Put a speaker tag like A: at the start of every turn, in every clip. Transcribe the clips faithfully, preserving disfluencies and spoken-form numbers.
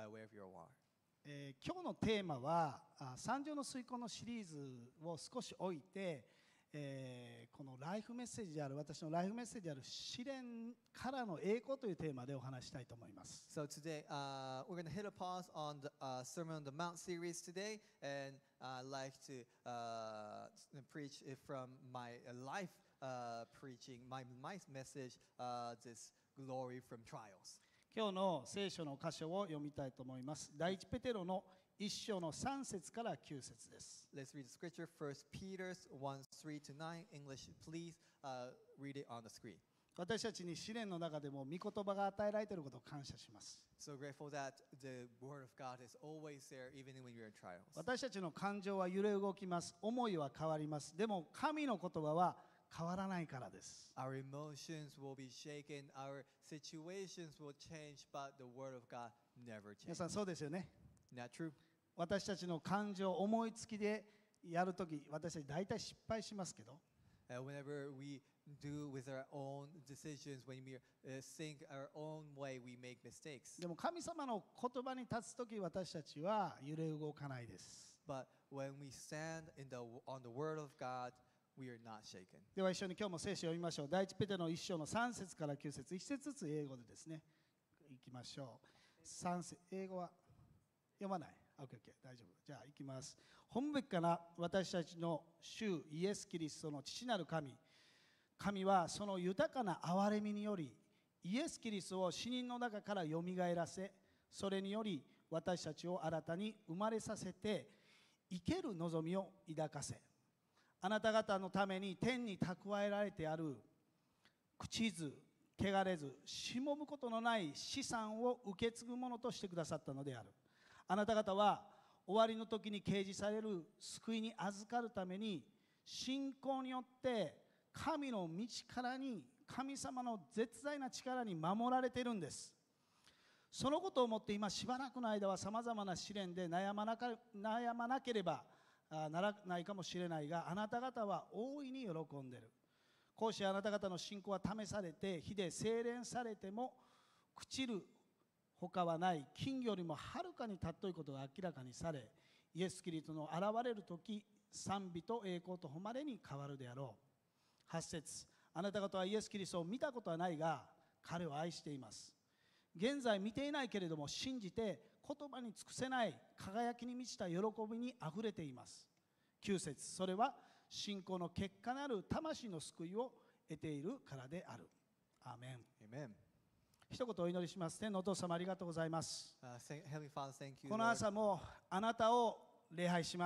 A: uh, wherever you are.
B: えー今日のテーマはあ三条の水耕のシリーズを少し置いて、えーこのライフメッセージである私のライフメッセージである試練からの栄光というテーマでお話したいと思います。
A: So today, uh, we're going to hit a pause on the uh, Sermon on the Mount series today, and I'd like to uh, preach it from my uh, life uh, preaching, my, my message, uh, this glory from trials.
B: 今日の聖書の箇所を読みたいと思います。第一ペテロの一章の三節から九節です。
A: Let's read the scripture, First Peter one, three to nine. English, please uh, read it on the screen.
B: 私たちに試練の中でも御言葉が与えられていることを感謝します。
A: So grateful that the word of God is always there, even when we're in trials.
B: 私たちの感情は揺れ動きます。思いは変わります。でも神の言葉は変わらないからです。
A: Our emotions will be shaken, our situations will change, but the word of God never
B: 皆
A: changes.
B: さんそうですよね。
A: Not true?
B: 私たちの感情、思いつきでやるとき、私たち大体失敗しますけど、
A: Uh, whenever we do with our own decisions, when we uh, think our own way, we make mistakes.
B: でも神様の言葉に立つとき、私たちは揺れ動かないです。
A: But when we stand in the, on the word of God, we are not shaken.
B: では一緒に今日も聖書を読みましょう。第一ペテロの一章の三節から九節、一節ずつ英語でですね、いきましょう。三節、英語は読まない。オッケーオッケー、大丈夫。じゃあ行きます。本べきから私たちの主イエス・キリストの父なる神、神はその豊かな憐れみにより、イエス・キリストを死人の中からよみがえらせ、それにより私たちを新たに生まれさせて、生ける望みを抱かせ、あなた方のために天に蓄えられてある朽ちず汚れずしもむことのない資産を受け継ぐものとしてくださったのである。あなた方は終わりの時に掲示される救いに預かるために信仰によって神の道からに神様の絶大な力に守られているんです。そのことをもって今しばらくの間はさまざまな試練で悩まなか悩まなければならないかもしれないが、あなた方は大いに喜んでいる。こうしてあなた方の信仰は試されて火で精錬されても朽ちるほかはない金よりもはるかに尊いことが明らかにされ、イエス・キリストの現れる時賛美と栄光と誉れに変わるであろう。はち節、あなた方はイエス・キリストを見たことはないが彼を愛しています。現在見ていないけれども信じて言葉に尽くせない輝きに満ちた喜びにあふれています。きゅう節、それは信仰の結果なる魂の救いを得ているからである。アーメン。
A: Amen.
B: 一言お祈りします。天のお父様ありがとうございます。
A: Uh, thank, Heavenly Father, thank you,
B: この
A: Lord.
B: 朝もあなたを礼拝します。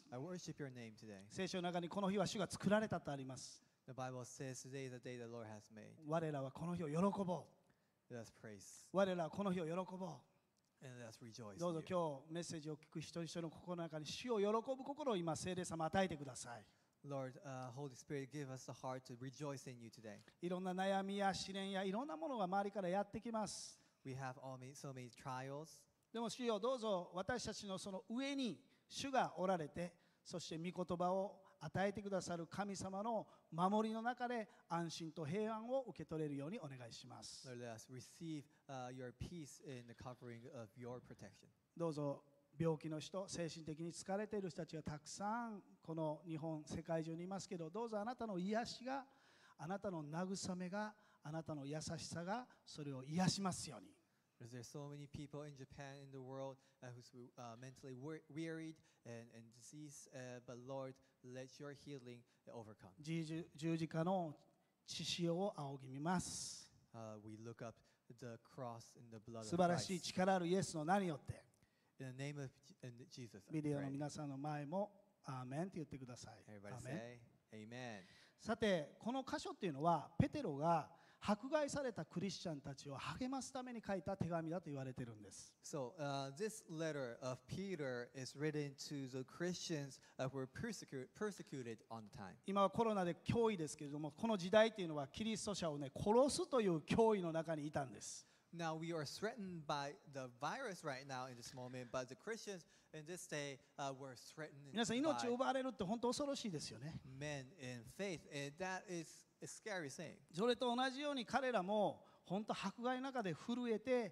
A: I worship your name today.
B: 聖書の中にこの日は主が作られたとあります。
A: The Bible says today is the day the Lord has made.
B: 我らはこの日を喜ぼう。
A: Let us praise
B: 我らはこの日を喜ぼう。
A: and let us rejoice.
B: どうぞ
A: in you.
B: 今日メッセージを聞く一人一人の心の中に主を喜ぶ心を今聖霊様与えてください。
A: Lord, uh, Holy Spirit, give us the heart to rejoice in you today.
B: いろんな悩みや試練やいろんなものが周りからやってきます。
A: We have all many, so many trials.
B: でも主よ、どうぞ私たちのその上に主がおられて、そして御言葉を与えてくださる神様の守りの中で安心と平安を受け取れるようにお願いします。
A: Lord, let us receive uh, your peace in the covering of your protection.
B: どうぞ病気の人、精神的に疲れている人たちがたくさんこの日本、世界中にいますけど、どうぞあなたの癒しが、あなたの慰めが、あなたの優しさがそれを癒しますように。
A: Because there's so many people in Japan, in the world, uh, who's uh, mentally wor- wearied and, and diseased. Uh, but Lord, let your healing overcome.
B: 十十字架の血潮を仰ぎ見ます。
A: Uh, we look up the cross in the blood
B: 素
A: of
B: 晴らしい
A: Christ.
B: 力あるイエスの名によって
A: In the name of J- in Jesus, I
B: ビデオの
A: pray.
B: 皆さんの前もアーメンって言ってください。ア
A: Everybody
B: ーメン。
A: say, Amen.
B: さてこの箇所っていうのはペテロが迫害されたクリスチャンたちを励ますために書いた手紙だと言われてるんです。
A: So uh, this letter of Peter is written to the Christians that were persecuted, persecuted on the time.
B: 今はコロナで脅威ですけれども、この時代っていうのはキリスト者をね殺すという脅威の中にいたんです。
A: Now we are threatened by the virus right now in this moment, but the Christians in this day uh, were threatened
B: 皆さん命を
A: by
B: 奪われるって本当恐ろしいですよね。
A: men in faith, and that is a scary thing.
B: それと同じように彼らも本当迫害の中で震えて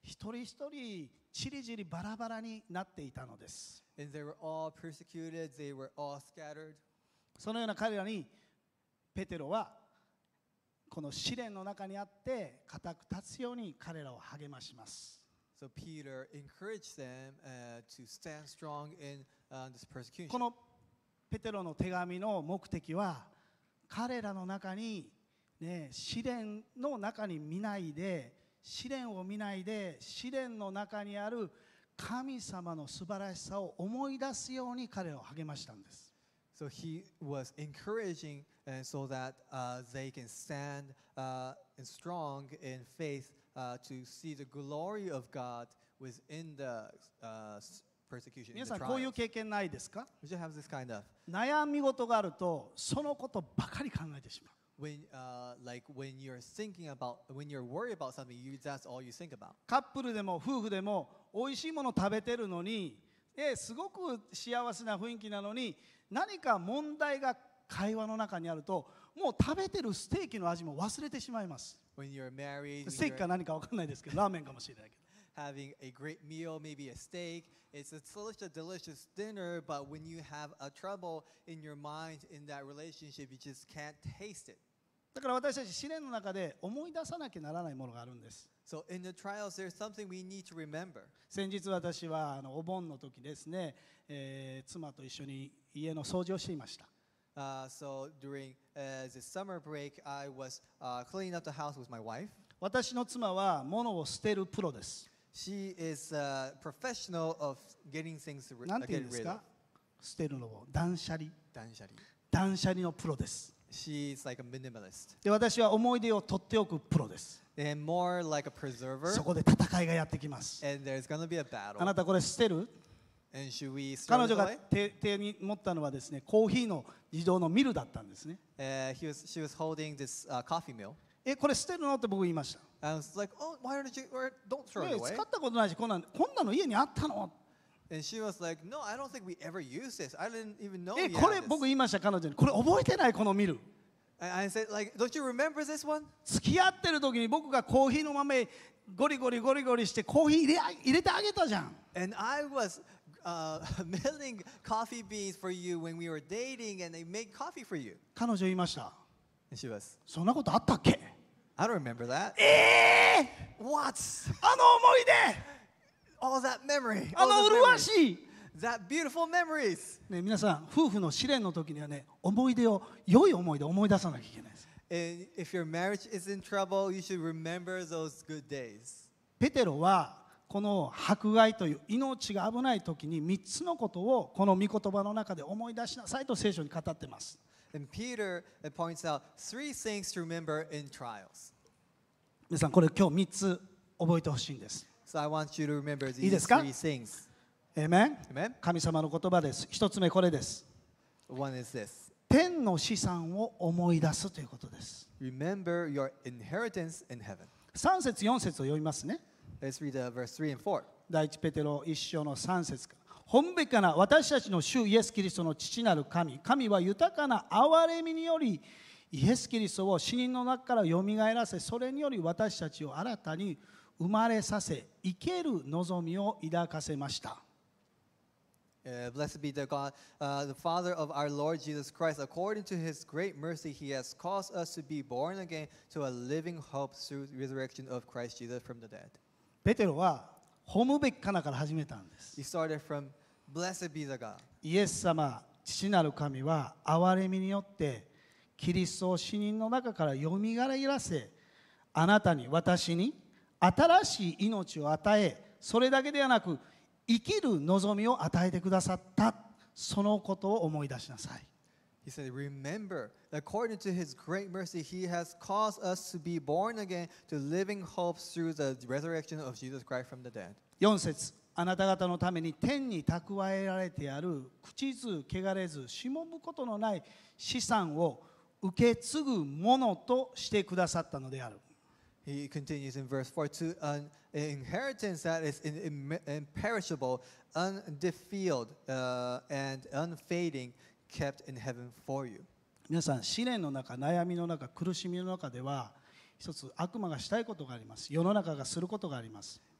B: 一人一人ちりぢりバラバラになっていたのです。
A: And they were all persecuted, they were all scattered.
B: そのような彼らにペテロはこの試練の中にあって固く立つように彼らを励まします。
A: So Peter encouraged them uh, to stand strong in uh, this persecution.
B: このペテロの手紙の目的は彼らの中に、ね、試練の中に見ないで試練を見ないで試練の中にある神様の素晴らしさを思い出すように彼らを励ましたんです。
A: So he was encouraging and so that uh, they can stand uh, and strong in faith uh, to see the glory of God within the uh, persecution.
B: 皆
A: In
B: さ
A: the
B: んこういう
A: trials.
B: 経験ないですか？
A: We should have this kind of
B: 悩み事があるとそのことばかり考えてしまう。
A: when uh, like when you're thinking about when you're worried about something, you that's all you think about.
B: カップルでも夫婦でも美味しいもの食べてるのに、えすごく幸せな雰囲気なのに何か問題が会話の中にあるともう食べてるステーキの味も忘れてしまいます。
A: When you're married,
B: ステー
A: when
B: キか
A: you're
B: 何か分かんないですけどラーメンかもしれないけど
A: having a great meal, maybe a steak. It's a delicious, delicious dinner, but when you have a trouble in your mind in that relationship, you just can't taste it.
B: だから私たち試練の中で思い出さなきゃならないものがあるんです。
A: So in the trials, there's something we need to remember.
B: 先日私はあのお盆の時ですね、えー妻と一緒に家の掃除をしていました。
A: Uh, so during uh, the summer break, I was uh, cleaning up the house with my wife.
B: 私の妻は物を捨てるプロです。
A: She is a professional of getting things to
B: なん
A: uh,
B: て言うん
A: get
B: です
A: rid
B: か
A: of.
B: 捨てるのを断捨離
A: Danshari.
B: 断捨離のプロです。
A: She's like a minimalist.
B: で私は思い出を取っておくプロです。
A: And more like a preserver.
B: そこで戦いがやってきます。
A: And there's going to be a
B: あ
A: battle.
B: なたこれ捨てる？
A: And should we
B: 彼
A: throw
B: 女
A: it
B: が
A: away?
B: 手、手に持ったのはですね、コーヒーの自動のミルだったんですね。
A: Uh, he was, she was holding this uh, coffee mill.
B: え、これ捨てるのって僕言いました。
A: I was like, oh, why don't you, or don't throw
B: え
A: it away.
B: 使ったことないし、こんなんこんなの家にあったの？
A: And she was like, no, I don't think we ever used this. I didn't even know
B: え、
A: we
B: これ
A: had
B: 僕
A: this.
B: 言いました彼女に。これ覚えてないこのミル。
A: And I said, like, don't you remember this one?
B: 付き合ってる時に僕がコーヒーの豆ゴリゴリゴリゴリしてコーヒー入れ入れてあげたじゃん。
A: And I was uh, milling coffee beans for you when we were dating, and they made coffee for you.
B: 彼女言いました。
A: And she was,
B: そんなことあったっけ？
A: I don't remember that.
B: えー、
A: What?
B: あの思い出、
A: All that memory.
B: あ
A: All
B: の
A: those
B: 麗
A: memories.
B: しい。
A: That beautiful memories.
B: ね、皆さん夫婦の試練の時にはね、思い出を良い思い出を思い出さなきゃいけないです。
A: And if your marriage is in trouble, you should remember those good days.
B: ペテロはこの迫害という命が危ない時にみっつのことをこの御言葉の中で思い出しなさいと聖書に語ってます。
A: And Peter uh, points out three things to remember in trials.
B: 皆さんこれ今日みっつ覚えてほしいんです。
A: So I want you to remember
B: いい
A: these
B: ですか？
A: three things.
B: エーメン。
A: Amen?
B: 神様の言葉です。一つ目これです。
A: One is this.
B: 天の資産を思い出すということです。
A: Remember your inheritance in heaven.
B: さん節よん節を読みますね。
A: Let's read uh, verse three and four.
B: 第一ペテロ一章のさん節から。本べかな私たちの主イエス・キリストの父なる神。神は豊かな憐れみによりイエス・キリストを死人の中からよみがえらせ、それにより私たちを新たに生まれさせ、生ける望みを抱かせました。
A: Uh, blessed be the God, uh, the Father of our Lord Jesus Christ. According to his great mercy, he has caused us to be born again to a living hope through the resurrection of Christ Jesus from the dead.
B: ペテロは褒むべきかなから始めたんです。
A: He started from, blessed be the God.
B: イエス様、父なる神は憐れみによってキリストを死人の中からよみがえらせ、あなたに私に新しい命を与え、それだけではなく生きる望みを与えてくださった、そのことを思い出しなさい。
A: He said, remember, according to his great mercy, he has caused us to be born again to living hope through the resurrection of Jesus Christ from the dead.
B: よん節、あなた方のために天に蓄えられてある朽ちず汚れずしもむことのない資産を受け継ぐものとしてくださったのである。
A: He continues in verse four, to an inheritance that is in- in- imperishable, undefiled, uh, and unfading, kept in heaven for you.
B: 皆さん、試練の中、悩みの中、苦しみの中では一つ悪魔がしたいことがあります。世の中がすることがあります。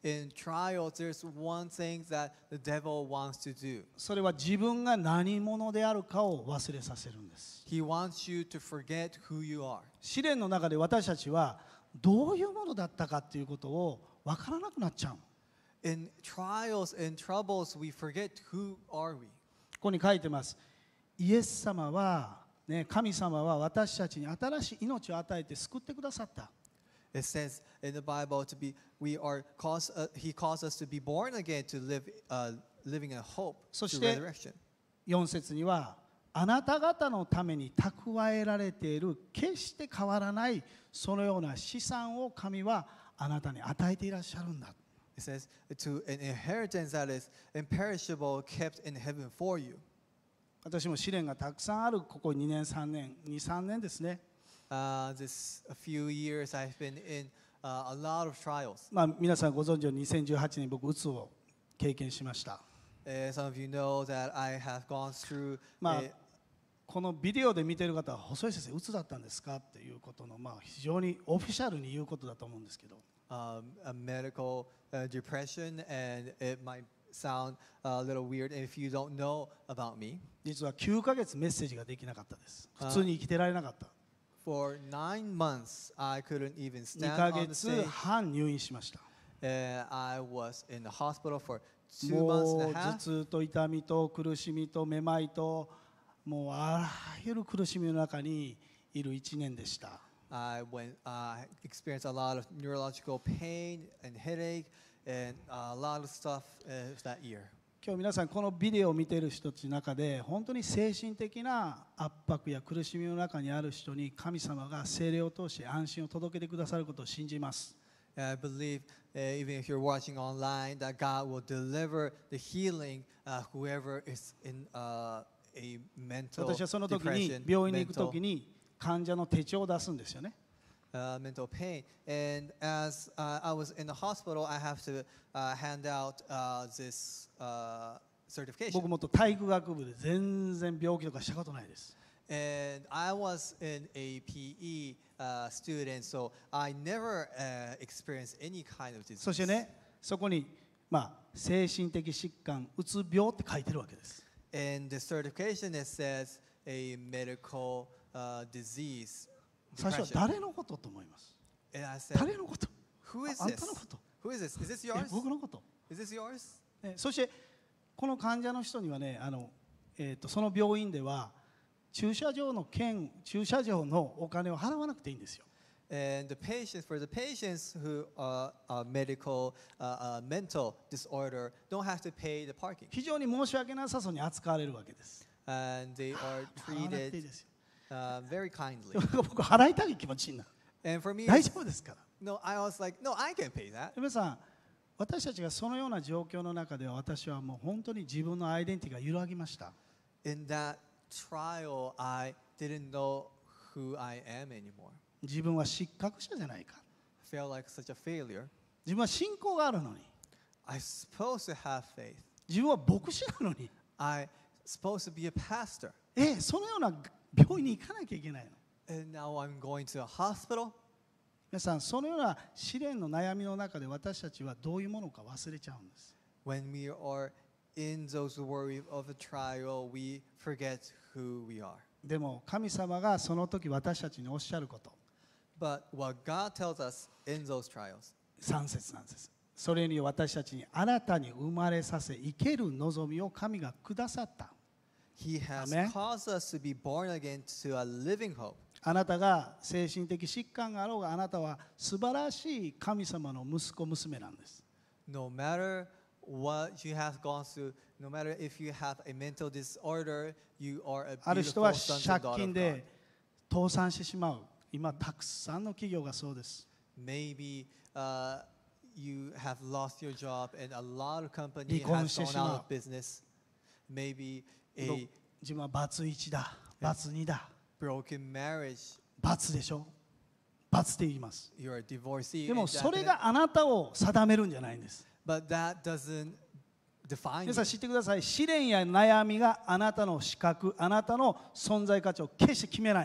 A: in trials, there's one thing that the devil wants to do.
B: それは自分が何者であるかを忘れさせるんです。
A: He wants you to forget who you are.
B: 試練の中で私たちはどういうものだったかということを分からなくなっちゃう。
A: In trials and troubles, we forget who are we.
B: ここに書いてます。イエス様は、ね、神様は私たちに新しい命を与えて救ってくださった。
A: It says in the Bible to be, we are caused, uh, He caused us to be born again, to live, uh, living in hope
B: そし
A: through
B: て
A: resurrection.
B: よん節にはあなた方のために蓄えられている決して変わらないそのような資産を神はあなたに与えていらっしゃるんだ。
A: It says to an inheritance that is imperishable, kept in heaven for you.
B: 私も試練がたくさんあるここにねんさんねんにさんねんですね。
A: Uh, this a few years I've been in uh, a lot of trials.
B: まあ皆さんご存知のにせんじゅうはちねん僕うつを経験しました。
A: Uh, some of you know that I have gone through
B: まあ
A: a,
B: このビデオで見ている方は細井先生うつだったんですかっていうことのまあ非常にオフィシャルに言うことだと思うんですけど。
A: um, a medical uh, depression, and it might sound a little weird if you don't know about me.
B: 実はきゅうかげつメッセージができなかったです。普通に生きてられなかった。
A: For nine months, I couldn't even
B: に
A: stand
B: か
A: on
B: げ
A: the
B: つ
A: stage.
B: 半入院しました。
A: And I was in the hospital for two
B: も
A: months
B: う
A: and a
B: 頭
A: half.
B: 痛と痛みと苦しみとめまいともうあらゆる苦しみの中にいるいちねんでした。
A: I went, uh, experienced a lot of neurological pain and headache and a lot of stuff uh, that year.
B: 今日皆さんこのビデオを見ている人たちの中で本当に精神的な圧迫や苦しみの中にある人に神様が聖霊を通して安心を届けてくださることを信じます。
A: And I believe uh, even if you're watching online that God will deliver the healing uh, whoever is in uh, a mental
B: 私はその時に
A: depression,
B: 病院に行く
A: mental,
B: 時に患者の手帳を出すんですよね。
A: uh, mental pain. And as uh, I was in the hospital, I have to uh, hand out uh, this uh, certification.
B: 僕もっと体育学部で全然病気とかしたことないです。
A: And I was in a P E uh, student, so I never uh, experienced any kind of
B: そして
A: disease.
B: ね、そこに、まあ、精神的疾患、うつ病って書いてるわけです。
A: And the certification, it says a medical uh, disease.
B: 最初は
A: depression.
B: 誰のことと思います。
A: And I said,
B: 誰のこと
A: who is
B: ああん
A: this?
B: たのこと
A: Who is this? Is this
B: え
A: yours?
B: 僕のこと、
A: Is this yours?
B: ね、そしてこの患者の人にはねあの、えー、とその病院では駐車場の券駐車場のお金を払わなくていいんですよ。
A: And the patients, for the patients who are uh, medical, uh, uh, mental disorder, don't have to pay the parking.
B: 非常に申し訳なさそうに扱われるわけです。
A: And they are
B: 払わなくていい
A: treated
B: ですよ。
A: uh, very kindly.
B: でも僕払いたい気持ちになる。
A: And for me,
B: 大丈夫ですから。
A: no, I was like, no, I can pay that.
B: 皆さん、私たちがそのような状況の中では私はもう本当に自分のアイデンティティが揺らぎました。
A: In that trial, I didn't know who I am anymore.
B: 自分は失格者じゃないか。
A: I felt like such a failure.
B: 自分は信仰があるのに。
A: I'm supposed to have faith.
B: 自分は牧師なのに。
A: I'm supposed to be a pastor.
B: え、そのような病院に行かなきゃいけないの。
A: And now I'm going to a hospital.
B: 皆さん、そのような試練の悩みの中で私たちはどういうものか忘れちゃうんです。
A: When we are in those worries of a trial, we forget who we are.
B: でも神様がその時私たちにおっしゃること、
A: But what God tells us in those trials,
B: さん節なんです。それに私たちに新たに生まれさせ生ける望みを神がくださった。
A: He has
B: Amen.
A: caused us to be born again to a living hope.
B: あなたが精神的疾患があろうがあなたは素晴らしい神様の息子娘なんです。
A: No matter what you have gone through, no matter if you have a mental disorder, you are a
B: ある人
A: beautiful
B: は
A: son and
B: 借
A: daughter
B: 金
A: of God.
B: で倒産してしまう。今たくさんの企業がそうです。
A: Maybe uh, you have lost your job and a lot of company
B: 離婚
A: has
B: して
A: gone
B: しまう。
A: out of business. Maybe a
B: 自分はバツいちだ、バツにだ、
A: broken marriage,
B: バツでしょ。バツって言います。
A: you're a divorcee.
B: でも
A: and
B: それ
A: definite-
B: があなたを定めるんじゃないんです。
A: But that doesn't define
B: 皆
A: you.
B: さん知ってください。試練や悩みがあなたの資格、あなたの存在価値を決して決めないんです。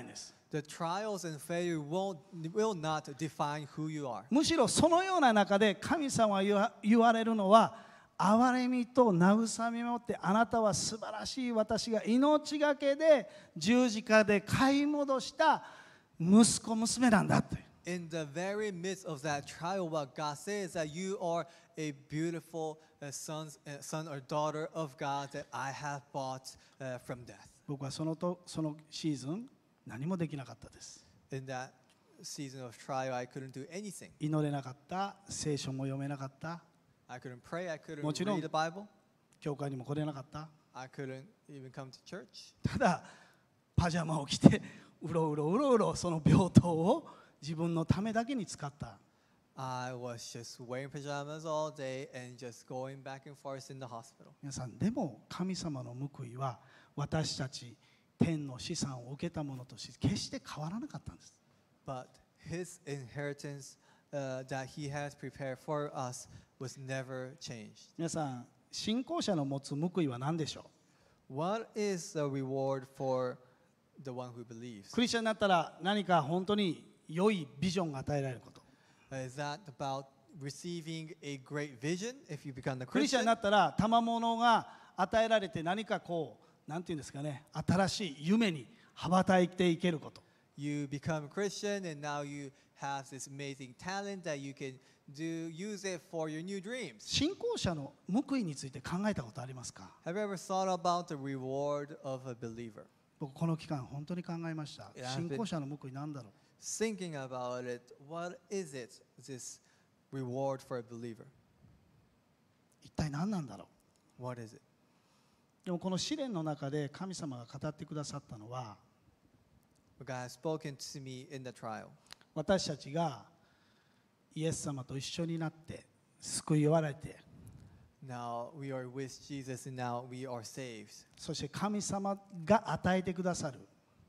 A: The trials and failure won't, will not define who you are.
B: むしろそのような中で神様は言わ言われるのは、憐れみと慰めを持ってあなたは素晴らしい私が命がけで十字架で買い戻した息子娘なんだって。
A: In the very midst of that trial, what God says is that you are a beautiful uh, son, uh, son or daughter of God that I have bought uh, from death.
B: 僕はそのとそのシーズン何もできなかったです。
A: In that season of trial, I couldn't do anything.
B: 祈れなかった、聖書も読めなかった、
A: I couldn't pray, I couldn't
B: もちろん
A: read the Bible,
B: 教会にも来れなかった。
A: I couldn't even come to church.
B: ただパジャマを着てうろうろうろうろその病棟を自分のためだけに使った。
A: I was just wearing pajamas all day and just going back and forth in the hospital.
B: 皆さん、でも神様の報いは私たち天の資産を受けたものとして決して変わらなかったんです。
A: But his inheritance uh, that he has prepared for us was never changed.
B: 皆さん、信仰者の持つ報いは何でしょう？
A: What is the reward for the one who believes?
B: クリスチャンになったら何か本当に良いビジョンが与えられること。
A: Is that about receiving a great vision if you become the
B: クリスチャン
A: Christian?
B: になったら賜物が与えられて何かこう、なんていうんですかね、新しい夢に羽ばたいていけること。
A: You become a Christian and now you have this amazing talent that you can do use it for your new dreams.
B: 信仰者の報いについて考えたことありますか？
A: Have you ever thought about the reward of a believer?
B: 僕この期間本当に考えました。
A: Yeah,
B: 信仰者の報いなんだろう。
A: Thinking about it, what is it, this reward for a believer?
B: 一体何なんだろう。
A: What is it?
B: でもこの試練の中で神様が語ってくださったのは、
A: God has spoken to me in the trial.
B: 私たちがイエス様と一緒になって救いをられて、
A: Now we are with Jesus and now we are saved.
B: そして神様が与えてくださる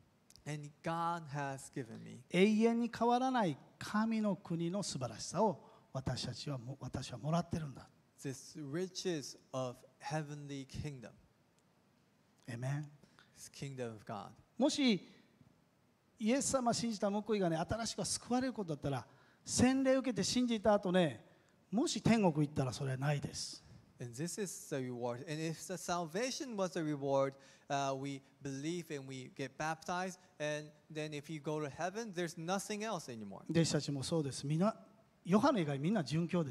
A: And God has given me
B: 永遠に変わらない神の国の素晴らしさを私たちはも私はもらってるんだ。
A: this riches of heavenly kingdom,
B: エメン。
A: this kingdom of God.
B: もしイエス様を信じた報いがね、新しく救われることだったら、洗礼を受けて信じた後ね、もし天国行ったらそれはないです。
A: And this is the reward. And if the salvation was the reward, uh, we believe and we get baptized. And then if you go to heaven, there's nothing else anymore.
B: 弟子たちもそうです。みんな、ヨハネ以外みんな殉教です。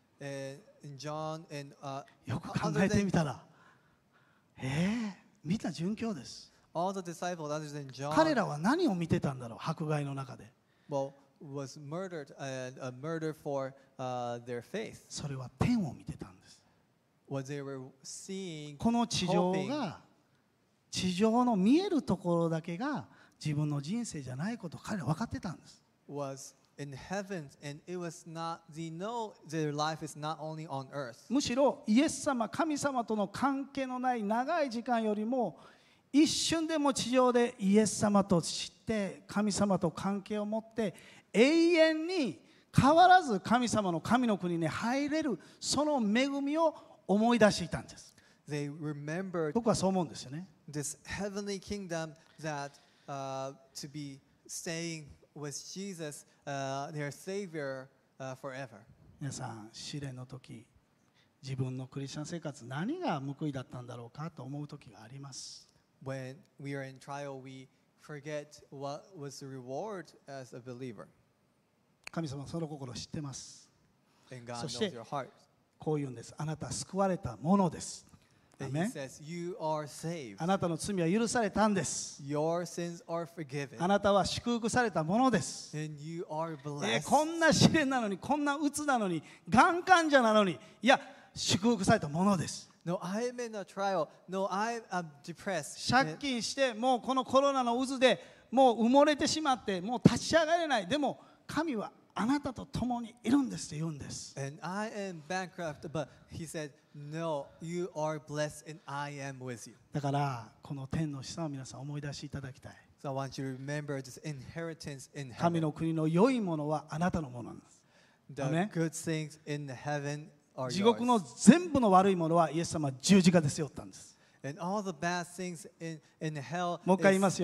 A: And in John and uh,
B: よく考
A: other
B: えて
A: than
B: みたら、えー、みんな殉教です。
A: all the disciples other than John,
B: 彼らは何を見てたんだろう、迫害の中で。
A: well, was murdered and a murder for uh, their faith.
B: それは天を見てたんです。
A: What they were seeing,
B: この地上が、地上の見えるところだけが自分の人生じゃないことを彼らは分かってたんです。
A: was in heaven, and it was not. They know their life is not only on earth.
B: むしろイエス様、神様との関係のない長い時間よりも一瞬でも地上でイエス様と知って神様と関係を持って永遠に変わらず神様の神の国に入れるその恵みを思い出していたんです。
A: They remembered
B: 僕はそう思うんですよね。
A: this heavenly kingdom that uh, to be staying with Jesus, uh, their Savior, uh, forever.
B: 皆さん、試練の時、自分のクリスチャン生活何が報いだったんだろうかと思う時があります。
A: When we are in trial, we forget what was the reward as a believer.
B: 神様はその心を知ってます。
A: And God
B: そして
A: knows your heart.
B: こう言うんです。あなたは救われたものです。
A: And
B: ア
A: He
B: メン。
A: says, you are saved.
B: あなたの罪は許されたんです。
A: Your sins are forgiven.
B: あなたは祝福されたものです。
A: And you are
B: えー
A: blessed.
B: こんな試練なのに、こんな鬱なのに、がん患者なのに、いや、祝福されたものです。
A: No, I am in a trial. No, I am depressed.
B: 借金して、もうこのコロナの渦でもう埋もれてしまって、もう立ち上がれない。でも、神はあなたと共にいるんですと言うんです。
A: And I am bankrupt, but He said, no, you are blessed and I am with you.
B: だから、この天の資産を皆さん思い出していただきたい。
A: So I want you to remember this inheritance in
B: 神
A: heaven.
B: の国の良いものはあなたのものなんです。
A: The
B: Amen.
A: good things in heaven are
B: 地獄の
A: yours.
B: 全部の悪いものはイエス様は十字架で背負ったんです。
A: And all the bad things in, in hell
B: もう一回言いま
A: is,
B: すよ。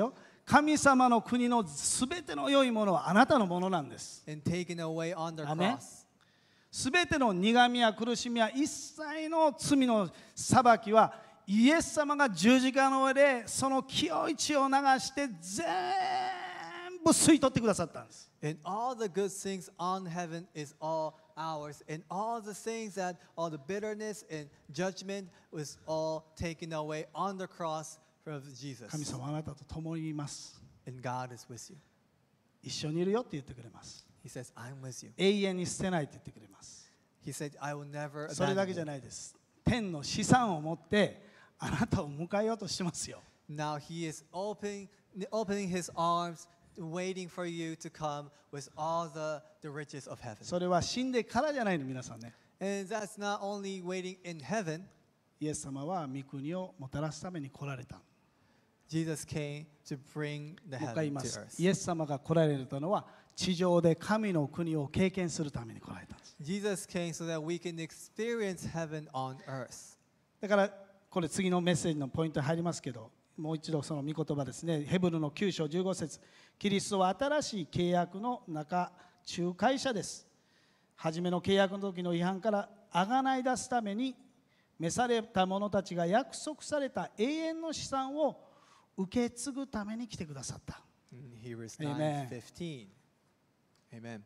B: 神様の国のすべての良いものはあなたのものなんです。
A: and taken away on the
B: Amen.
A: cross.
B: すべての苦みや苦しみや一切の罪の裁きはイエス様が十字架の上でその清い血を流して全部吸い取ってくださったんです。
A: And all the good things on heaven is all ours. And all the things that, all the bitterness and judgment was all taken away on the cross of Jesus.
B: 神様あなたと共にいます。
A: And God is with you.
B: 一緒にいるよって言ってくれます。
A: He says, I'm with you.
B: 永遠に捨てないって言ってくれます。
A: He said, I will never
B: それだけ
A: abandon
B: じゃ
A: you.
B: ないです。天の資産を持ってあなたを迎えようとしてますよ。
A: Now he is opening, opening his arms, waiting for you to come with all the, the riches of heaven.
B: それは死んでからじゃないの皆さんね。
A: And that's not only waiting in heaven.
B: イエス様は御国をもたらすために来られた。
A: Jesus came to bring the
B: もう一回言い
A: heaven
B: ま
A: to
B: す。
A: earth.
B: イエス様が来られたのは地上で神の国を経験するために来られたんです。
A: Jesus came so that we can experience heaven on earth.
B: だからこれ次のメッセージのポイントに入りますけど、もう一度その御言葉ですね。ヘブルのきゅう章じゅうご節、キリストは新しい契約の中仲介者です。初めの契約の時の違反からあがない出すために召された者たちが約束された永遠の資産を受け継ぐために来てくださった。
A: In Hebrews
B: Amen.
A: nine fifteen. Amen.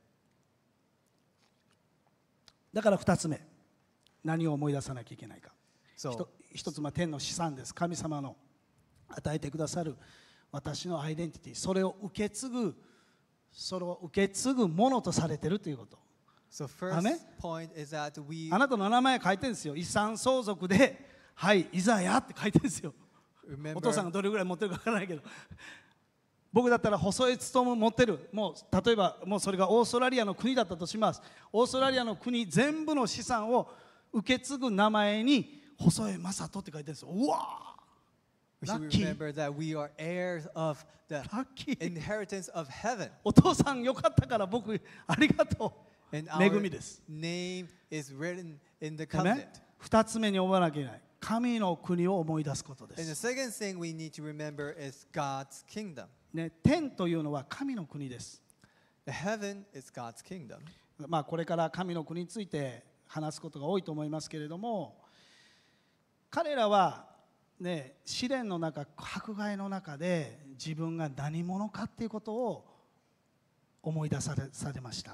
B: だから二つ目、何を思い出さなきゃいけないか。
A: So,
B: 一一つは天の資産です。神様の与えてくださる私のアイデンティティ、それを受け継ぐ、それを受け継ぐものとされているということ。
A: so first
B: Amen.
A: point is that we
B: あなたの名前書いてるんですよ。遺産相続で、はい、いざやって書いてるんですよ。お父さん
A: remember
B: がどれぐらい持ってるかわからないけど。僕だったら細江勉持ってる。もう例えばもうそれがオーストラリアの国だったとします。オーストラリアの国全部の資産を受け継ぐ名前に細江正人って書いてるんですよ。うわー
A: we should
B: Lucky.
A: remember that we are heirs of the
B: ラッキー。
A: inheritance of heaven.
B: お父さんよかったから僕ありがと
A: And
B: う。恵
A: our
B: みです。
A: name is written in the
B: アメン
A: covenant.
B: 二つ目に思わなきゃいけない。神の国を思い出すことで
A: And the
B: す。
A: second thing we need to remember is God's kingdom.
B: ね、天というのは神の国です。
A: The heaven is God's kingdom.
B: まあこれから神の国について話すことが多いと思いますけれども、彼らはね、試練の中、迫害の中で自分が何者かっていうことを思い出され、されました。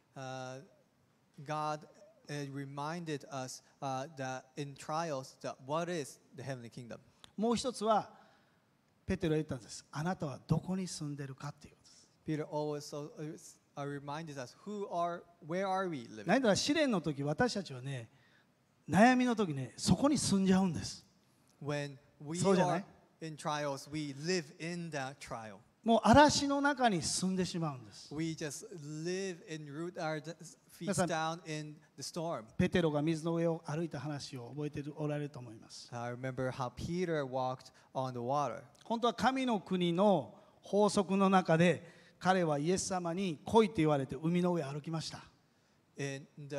A: Uh, God uh, reminded us uh, that in trials, that what is the heavenly kingdom?
B: もう一つはペテロは言ったんです。あなたはどこに住んでるかっていうことです。
A: Peter always so, uh, reminded us, who are, where are we living?
B: 何だら試練の時、私たちはね、悩みの時ね、そこに住んじゃうんです。
A: When we
B: そうじゃない
A: are in trials, we live in that trial.
B: もう嵐の中に住んでしまうんです。
A: We just live and root our d- feet
B: 皆さん、
A: down in the storm.
B: ペテロが水の上を歩いた話を覚えてるおられると思います。
A: I remember how Peter walked on the water.
B: 本当は神の国の法則の中で彼はイエス様に来いと言われて海の上を歩きました。
A: In the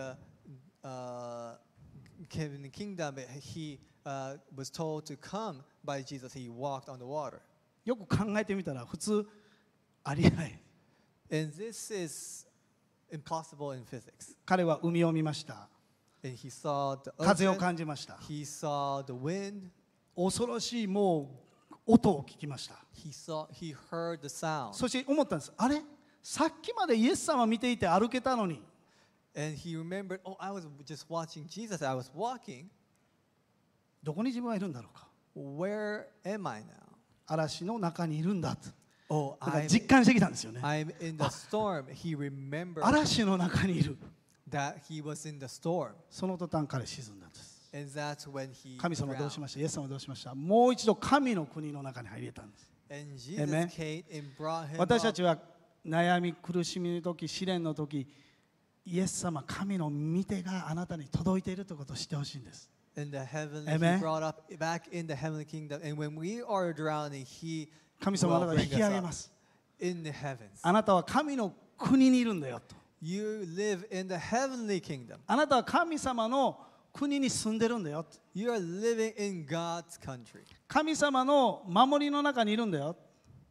A: uh, Kevin kingdom, he uh, was told to come by Jesus. He walked on the water.
B: よく考えてみたら普通ありえない。
A: And this is impossible in physics.
B: 彼は海を見ました。
A: And he saw the
B: 風を
A: ocean.
B: 感じました。
A: He saw the wind.
B: 恐ろしいもう音を聞きました。
A: He saw. He heard the sound.
B: そして思ったんです。あれさっきまでイエス様を見ていて歩けたのに
A: And he remembered, oh, I was just watching Jesus. I was walking.
B: どこに自分はいるんだろうか。
A: Where am I now?
B: 嵐の中にいるんだと。
A: Oh,
B: だから
A: I'm,
B: 実感してきたんですよね。
A: I'm in the storm. He remembered
B: 嵐の中にいる。
A: that he was in the storm.
B: その途端彼沈んだんです。
A: And that's when he
B: 神様はどう
A: drowned.
B: しました？イエス様はどうしました？もう一度神の国の中に入れたんです。
A: And Jesus
B: Amen.
A: came and brought him
B: 私た
A: up.
B: ちは悩み苦しみの時試練の時イエス様神の御手があなたに届いているということを知ってほしいんです。
A: In the heavenly,
B: Amen.
A: he brought up back in the heavenly kingdom. And when we are drowning, he
B: 神様はあ
A: will
B: なたを引
A: bring
B: き上
A: us
B: げ
A: up
B: ます。
A: in the heavens.
B: あなたは神の国にいるんだよと。
A: You live in the heavenly kingdom.
B: あなたは神様の国に住んでるんだよと。
A: You are living in God's country.
B: 神様の守りの中にいるんだよ。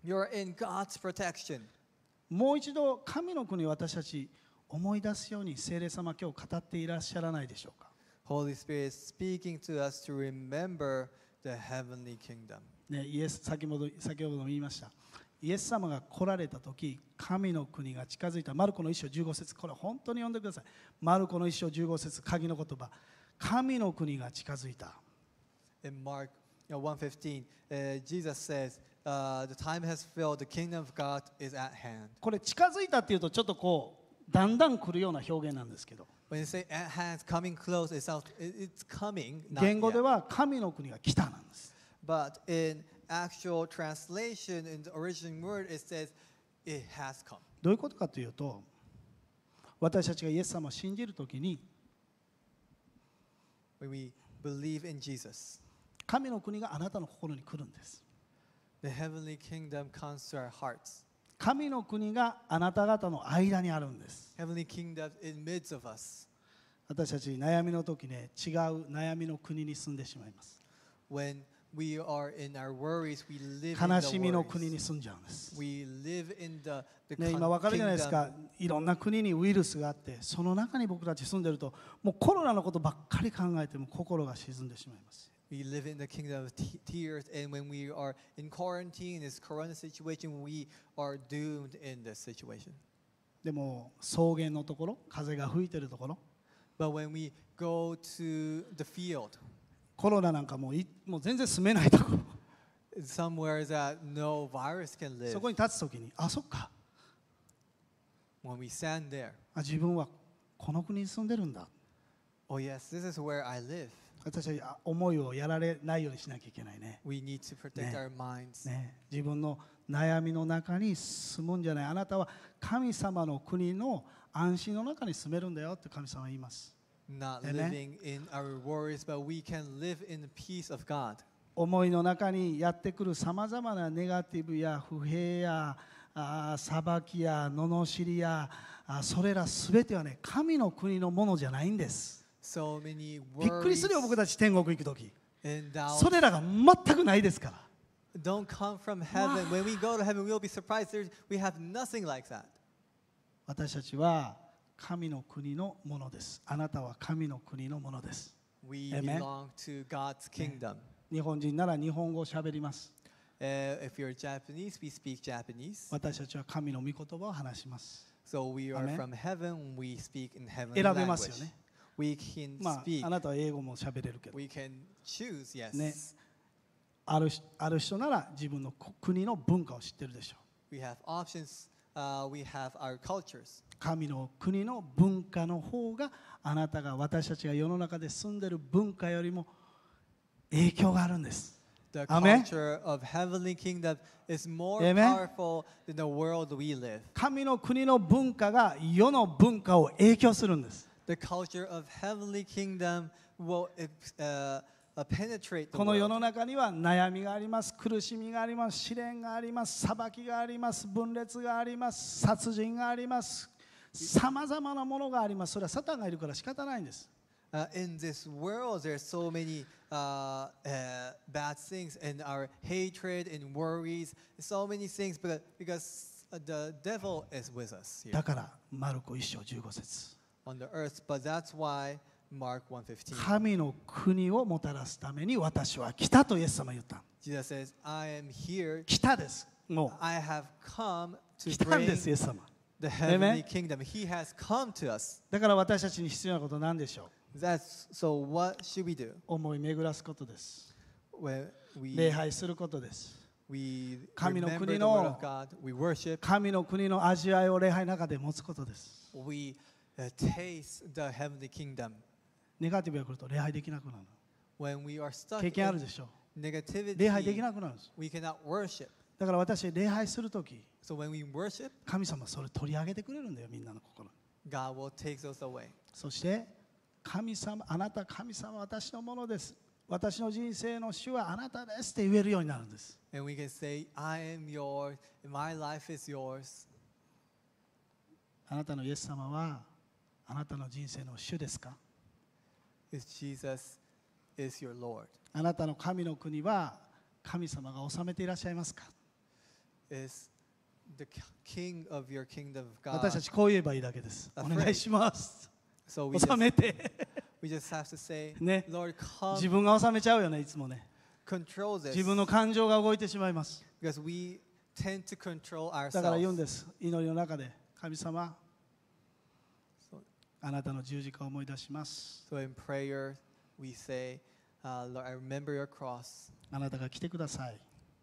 A: You're in God's protection.
B: もう一度神の国を私たち思い出すように聖霊様今日語っていらっしゃらないでしょうか。
A: Holy Spirit is speaking to us to remember the heavenly kingdom.
B: ね、イエス先ほど先ほども言いました。イエス様が来られた時、神の国が近づいた。マルコの一章じゅうご節、これ本当に読んでください。マルコの一章じゅうご節、鍵の言葉。神の国が近づいた。
A: In Mark you know, one fifteen, uh, Jesus says, uh, the time has filled, the kingdom of God is at hand.
B: これ近づいたっていうとちょっとこうだんだん来るような表現なんですけど、
A: When you say at hand, coming close, it sounds, it- it's coming, not
B: 言語で
A: yet.
B: は神の国が来たなんです。
A: But in actual translation, in the original word, it says, it has come.
B: どういうことかというと、私たちがイエス様を信じるときに、
A: When we believe in Jesus,
B: 神の国があなたの心に来るんです。
A: the heavenly kingdom comes to our hearts.
B: 神の国があなた方の間にあるんです。
A: Heavenly kingdom in midst of us.
B: 私たち悩みの時ね、違う悩みの国に住んでしまいます。
A: When we are in our worries, we live in
B: 悲
A: the
B: しみの国に
A: worries.
B: 住んじゃうんです。
A: We live in the, the
B: ね、
A: con-
B: 今わかるじゃないですか
A: kingdom.。
B: いろんな国にウイルスがあって、その中に僕たち住んでると、もうコロナのことばっかり考えても心が沈んでしまいます。
A: We live in the kingdom of te- tears, and when we are in quarantine, in this corona situation, we are doomed in this situation.
B: でも草原のところ、風が吹いてるところ、
A: But when we go to the field,
B: コロナなんかもういもう全然住めないところ、
A: somewhere that no virus can live,
B: そこに立つときに、あ、そっか、
A: when we stand there,
B: あ、自分はこの国に住んでるんだ。
A: oh yes, this is where I live.
B: 私たちは思いをやられないようにしなきゃいけないね。
A: We need to protect
B: Ne.
A: our minds.
B: ね、自分の悩みの中に住むんじゃない。あなたは神様の国の安心の中に住めるんだよって神様は言います。
A: Not
B: Amen.
A: living in our worries, but we can live in the peace of God.
B: 思いの中にやってくるさまざまなネガティブや不平やあ裁きや罵りやあそれらすべてはね、神の国のものじゃないんです。
A: So many
B: びっくりす
A: worries
B: るよ、僕たち天国行くとき。
A: and doubts
B: それらが全くないですから。
A: don't come from heaven. When we go to heaven, we'll be surprised. There's, we have nothing like that.
B: 私たちは神の国のものです。あなたは神の国のものです。
A: We
B: Amen.
A: belong to God's kingdom.
B: 日本人なら日本語をしゃべります。
A: Uh, if you're Japanese, we speak Japanese.
B: 私たちは神の御言葉を話します。
A: So we are
B: Amen.
A: from heaven. We speak in heavenly
B: 選べますよ
A: language.
B: ね。
A: We can
B: まあ、
A: speak.
B: あなたは英語もしゃべれるけど、
A: We can choose, yes.
B: ね、あるしある人なら自分の国の文化を知ってるでしょう。
A: We have options. Uh, we have our cultures.
B: 神の国の文化の方があなたが私たちが世の中で住んでる文化よりも影響があるんです。
A: The
B: Amen.
A: culture of heavenly kingdom is more
B: Amen.
A: powerful than the world we live.
B: 神の国の文化が世の文化を影響するんです。
A: The culture of heavenly kingdom will uh, uh, penetrate the
B: この世
A: world.
B: の中には悩みがあります、苦しみがあります、試練があります、裁きがあります、分裂があります、殺人があります、さまざまなものがあります。それはサタンがいるから仕方ないんです。
A: Uh, in this world, there's so many uh, uh, bad things, and our hatred and worries, so many things, because, because the devil is with us here
B: だからマルコ一章じゅうご節、
A: on the earth. But that's why Mark one fifteen.
B: 神の国をもたらすために私は来たとイエス様は言った。
A: Jesus says, "I am here.
B: 来たです。も
A: I have come
B: う
A: to
B: 来たん
A: bring
B: ですイエス様。
A: the heavenly
B: Amen.
A: kingdom." He has come to us.
B: だから私たちに必要なことは何でしょう。
A: That's so. What should we do
B: 思い巡らすことです。
A: when we
B: 礼拝することです。
A: we
B: 神の
A: remember
B: 国
A: the
B: の
A: word of God? We worship.
B: 神の国の味わいを礼拝の中で持つことです。
A: We uh, taste the heavenly kingdom.
B: ネガティブが来ると礼拝できなくなる。
A: When we are stuck
B: 経験ある
A: in
B: でしょう。
A: negativity,
B: 礼拝できなくなるんです。
A: we cannot worship.
B: だから私礼拝するとき、
A: So when we worship,
B: 神様はそれ取り上げてくれるんだよ、みんなの心に。
A: God will take those away.
B: そして神様、あなた神様は私のものです。私の人生の主はあなたですって言えるようになるんです。
A: And we can say, I am yours, my life is yours.
B: あなたのイエス様はあなたの人生の主ですか？
A: Is Jesus is your Lord.
B: あなたの神の国は神様が治めていらっしゃいますか？
A: is the king of your kingdom of
B: 私た
A: God.
B: ちこう言えばいいだけです。お
A: Afraid.
B: 願いします。
A: So we
B: 収
A: just,
B: めて。
A: we just have to say,
B: ね。
A: Lord,
B: 自
A: come,
B: 分が収めちゃうよね、いつもね。
A: control this.
B: 自分の感情が動いてしまいます。
A: Because we tend to control
B: だから言うん
A: ourselves.
B: です。祈りの中で、神様、
A: So,
B: あなたの十字架を思い出します。
A: so in prayer, we say, uh, Lord, I remember your cross.
B: あなたが来てください。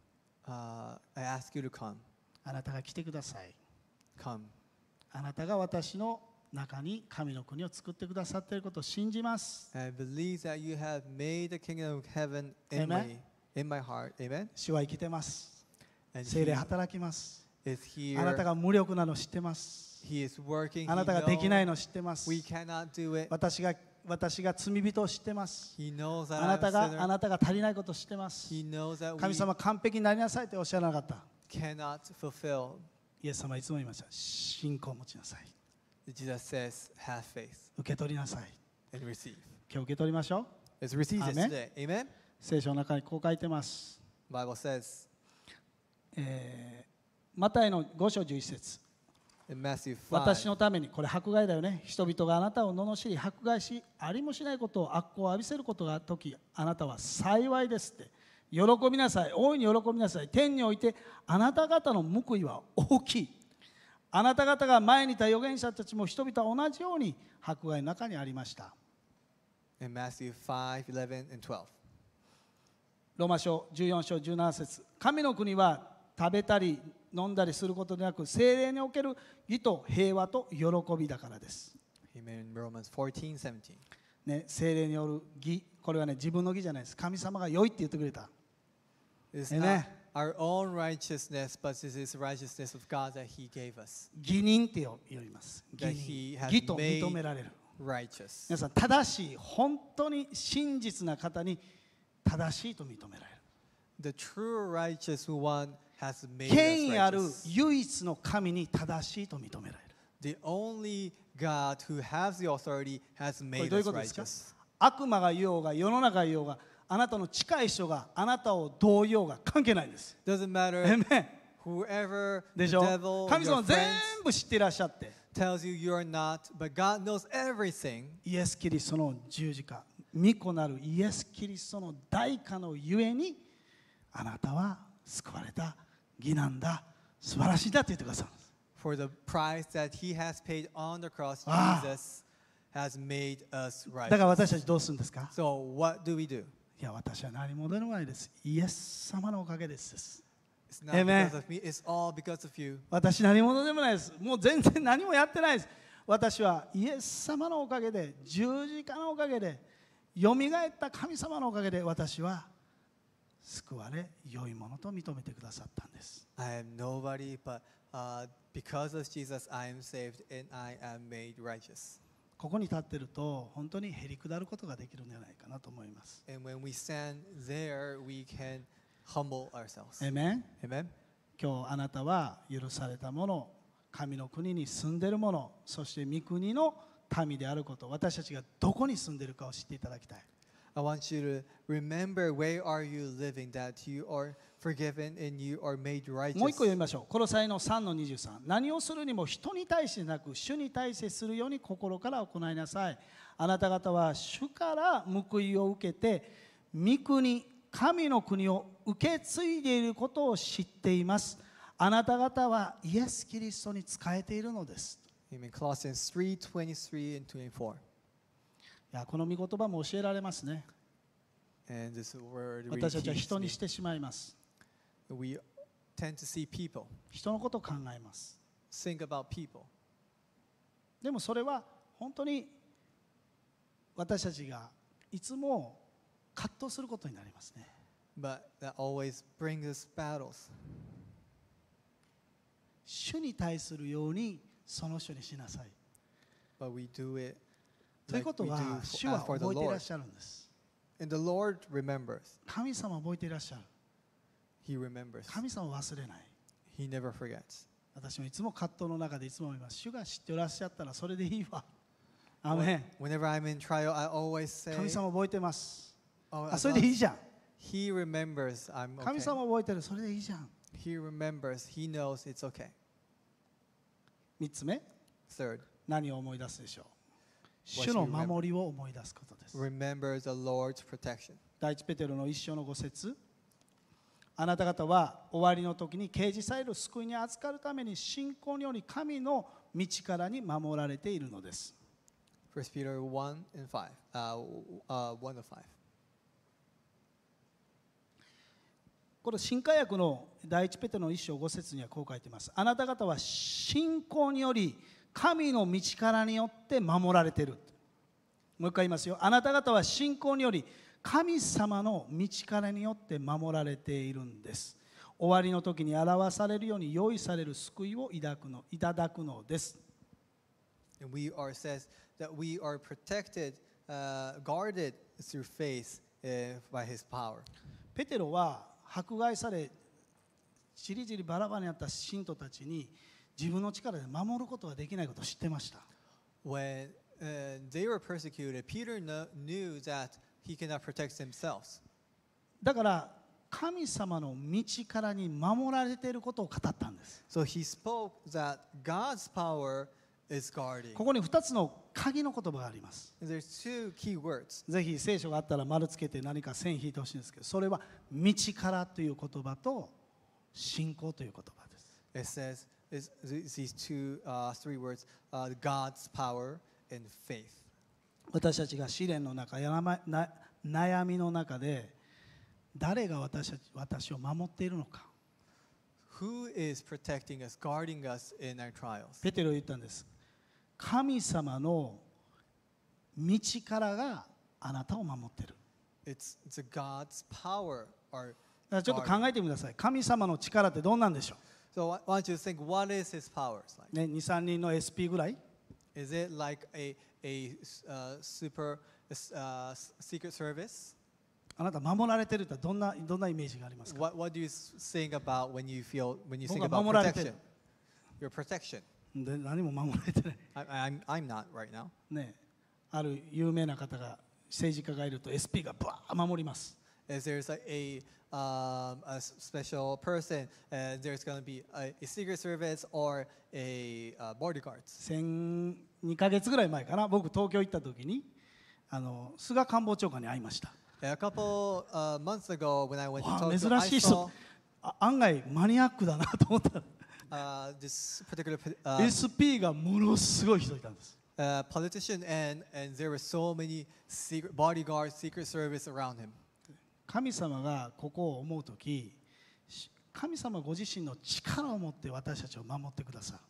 A: Uh, I ask you to come.
B: あなたが来てください。
A: Come.
B: あなたが私の中に神の国を作ってくださっていることを信じます。
A: I believe that you have made the kingdom of heaven in
B: Amen.
A: my, in my heart. Amen.
B: 主は生きてます。
A: And
B: 聖霊
A: he
B: 働きます。
A: is
B: あなた
A: here.
B: が無力なの知ってます。
A: He is working.
B: あな
A: He
B: たができない
A: knows
B: の知ってます。
A: we cannot do it.
B: 私が私が罪人を知ってます。
A: He knows that
B: あな
A: I'm
B: た
A: a
B: があ
A: sinner.
B: なたが足りないことを知ってます。
A: He knows that
B: 神
A: we
B: 様完璧になりなさいっておっしゃらなかった。
A: cannot fulfill.
B: イエス様はいつも言いました。信仰を持ちなさい。
A: Jesus says, have faith
B: 受け取りなさい。
A: and receive.
B: 今日受け取りましょう。
A: Let's receive this
B: Amen.
A: today. Amen.
B: 聖書の中にこう書いてます。
A: Bible says
B: えーマタイのご章じゅういち節。
A: in Matthew
B: 私
A: five,
B: のために、これ迫害だよね。人々があなたを罵り迫害し、ありもしないことを悪行を浴びせることがあるとき、あなたは幸いですって。喜びなさい、大いに喜びなさい。天においてあなた方の報いは大きい。あなた方が前にいた預言者たちも人々は同じように迫害の中にありました。
A: in Matthew five, eleven, and twelve.
B: ローマ書じゅうよん章じゅうなな節。神の国は食べたり飲んだりすることでなく、聖霊における義と平和と喜びだからです。
A: Amen. Romans fourteen, seventeen.
B: ね、聖霊による義、これはね、自分の義じゃないです。神様が良いって言ってくれた。
A: It's
B: Amen.
A: not our own righteousness, but this is the righteousness of God that He gave us.
B: 義人って呼びます。義
A: That
B: 人
A: He has
B: 義と認められる。
A: righteous.
B: 皆さん、正しい、本当に真実な方に正しいと認められる。
A: The true righteous one has made
B: 権威あ
A: us
B: る
A: righteous.
B: 唯一の神に正しいと認められる。
A: The only God who has the authority has
B: これ
A: made
B: どういう
A: us
B: ことですか？
A: righteous.
B: 悪魔が言おうが、世の中が言おうが、あなたの近い人があなたをどう言おうが関係ないんです。
A: Doesn't matter
B: えめ
A: whoever
B: で
A: the
B: しょ？
A: devil,
B: 神
A: your
B: 様全
A: friends
B: 部知っていらっしゃって、
A: tells you you're not, but God knows everything.
B: イエス・キリストの十字架、御子なるイエス・キリストの代価のゆえに、あなたは救われた義なんだ、素晴らしいだって言ってくださるんです。
A: For the price that He has paid on the cross,
B: Ah.
A: Jesus has made us
B: だから
A: righteous.
B: 私たちどうするんですか？
A: So what do we do?
B: いや、私は何もでもないです。イエス様のおかげです。
A: It's not
B: Amen.
A: because of me, it's all because of you.
B: 私何者でもないです。もう全然何もやってないです。私はイエス様のおかげで、十字架のおかげで、よみがえった神様のおかげで、私は救われ、良いものと認めてくださったんです。
A: I am nobody, but uh, because of Jesus, I am saved and I am made righteous.
B: ここに立ってると、本当にへりくだることができるんじゃないかなと思います。
A: And when we stand there, we can humble ourselves.
B: エメン。
A: Amen.
B: 今日あなたは許されたもの、神の国に住んでいるもの、そして御国の民であること、私たちがどこに住んでいるかを知っていただきたい。
A: I want you to remember where are you living, that you are forgiven and you are made
B: もう一個
A: righteous.
B: 読みましょう。コロサイのさんのにじゅうさん。何をするにも人に対してなく、主に対してするように心から行いなさい。あなた方は主から報いを受けて、御国、神の国を受け継いでいることを知っています。あなた方はイエス・キリストに仕えているのです。
A: Amen. Colossians three, twenty-three and twenty-four.
B: いや、この御言葉も教えられますね。
A: And this word
B: 私たちは
A: really
B: 人
A: teaches
B: に
A: me.
B: してしまいます。
A: We tend to see people,
B: 人のことを考えます。
A: think about people.
B: でもそれは本当に私たちがいつも葛藤することになりますね。
A: But that always brings us battles.
B: 主に対するようにその人にしなさい。
A: But we do it
B: という
A: like
B: こと
A: we do
B: は、
A: for,
B: 主は
A: for the
B: 覚えていらっ
A: Lord.
B: しゃるんです。
A: And the Lord remembers.
B: 神様は覚えていらっしゃる。
A: He remembers.
B: 神様は忘れない。
A: He never forgets.
B: 私もいつも葛藤の中でいつも思います。主が知っていらっしゃったらそれでいいわ。アーメン。
A: Whenever I'm in trial, I always say,
B: 神様覚えてます。
A: oh,
B: あ、
A: as
B: それでい
A: long
B: いじゃん。
A: as He remembers, I'm
B: 神
A: okay.
B: 様覚えてる。それでいいじゃん。
A: He remembers, he knows it's okay.
B: みっつめ、
A: Third,
B: 何を思い出すでしょう。
A: What
B: 主の
A: should we remember?
B: 守りを思い出すことです。
A: remember the Lord's protection.
B: 第一ペテロの一章の五節、あなた方は終わりの時に啓示される救いに預かるために信仰により神の道からに守られているのです。
A: First Peter one and five. Uh, uh, one of five.
B: これ新化訳の第一ペテロの一章五節にはこう書いています。あなた方は信仰により神の道からによって守られている。もう一回言いますよ。あなた方は信仰により神様の道からによって守られているんです。終わりの時に表されるように用意される救いを抱くのいただくのです。
A: And we are says that we are protected, uh, guarded through faith uh, by His power.
B: ペテロは迫害され、ちりぢりバラバラになった信徒たちに自分の力で守ることができないことを知ってました。
A: When uh, they were persecuted, Peter kno- knew that he cannot protect himself.
B: だから神様の道からに守られていることを語ったんです。
A: So he spoke that God's power is guarding.
B: ここにふたつの鍵の言葉があります。
A: And there's two key words.
B: ぜひ聖書があったら丸つけて何か線引いてほしいんですけど、それは道からという言葉と信仰という言葉です。
A: It says is these two, uh, three words: uh, God's power and faith.
B: 私たちが試練の中、やまな悩みの中で誰が私たち私を守っているのか。
A: Who is protecting us, guarding us in our trials?
B: ペテロは言ったんです。神様の道からがあなたを守っている。
A: It's it's a God's power. Or
B: だからちょっと考えてみてください。神様の力ってどんなんでしょ
A: so, why why don't you think what is His powers like?
B: う、ね、に、さんにんの エスピー ぐらい
A: Is it like a a uh, super uh, secret service?
B: あなた守られてるってどんなどんなイメージがありますか。
A: What what do you s- think about when you feel when you think
B: 僕は
A: about
B: 守られてる。
A: protection? Your protection.
B: で何も守られてない。
A: I, I'm I'm not right now.
B: ね、ある有名な方が政治家がいると エスピー がバーッ守ります。
A: If there's like a um, a s- special person, and there's going to be a, a secret service or a uh, bodyguards.
B: 先にかげつぐらい前かな、僕東京行った時にあの菅官房長官に会いました。
A: A couple uh, months ago, when I went to
B: わあ
A: Tokyo,
B: 珍
A: I
B: しい
A: saw
B: 人、あ案外マニアックだなと思ったら
A: uh, this particular p- uh,
B: エスピー がものすごい人いたんです。
A: uh, politician, and and there were so many secret bodyguards, secret service around him.
B: 神様がここを思うとき、神様ご自身の力を持って私たちを守ってください。